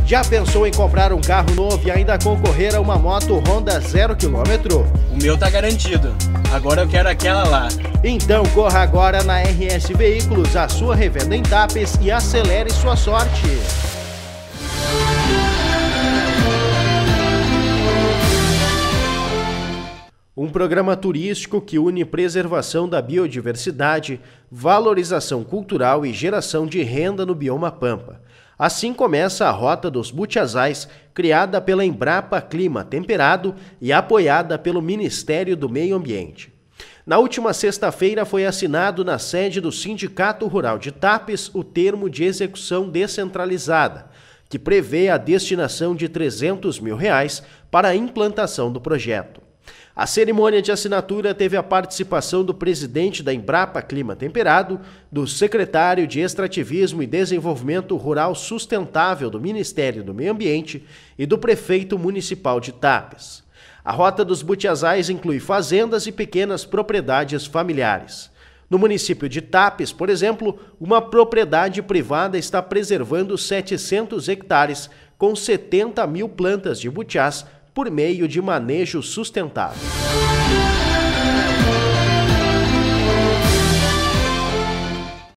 Já pensou em comprar um carro novo e ainda concorrer a uma moto Honda 0 km? O meu tá garantido. Agora eu quero aquela lá. Então corra agora na RS Veículos, a sua revenda em Tapes, e acelere sua sorte. Um programa turístico que une preservação da biodiversidade, valorização cultural e geração de renda no bioma Pampa. Assim começa a Rota dos Butiazais, criada pela Embrapa Clima Temperado e apoiada pelo Ministério do Meio Ambiente. Na última sexta-feira foi assinado na sede do Sindicato Rural de Tapes o termo de execução descentralizada, que prevê a destinação de R$300 mil para a implantação do projeto. A cerimônia de assinatura teve a participação do presidente da Embrapa Clima Temperado, do secretário de Extrativismo e Desenvolvimento Rural Sustentável do Ministério do Meio Ambiente e do prefeito municipal de Tapes. A Rota dos Butiazais inclui fazendas e pequenas propriedades familiares. No município de Tapes, por exemplo, uma propriedade privada está preservando 700 hectares com 70 mil plantas de butiás por meio de manejo sustentável.